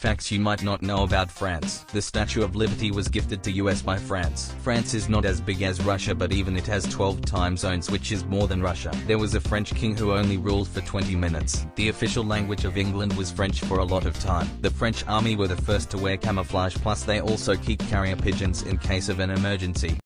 Facts you might not know about France. The Statue of Liberty was gifted to US by France. France is not as big as Russia, but even it has 12 time zones, which is more than Russia. There was a French king who only ruled for 20 minutes. The official language of England was French for a lot of time. The French army were the first to wear camouflage, plus they also keep carrier pigeons in case of an emergency.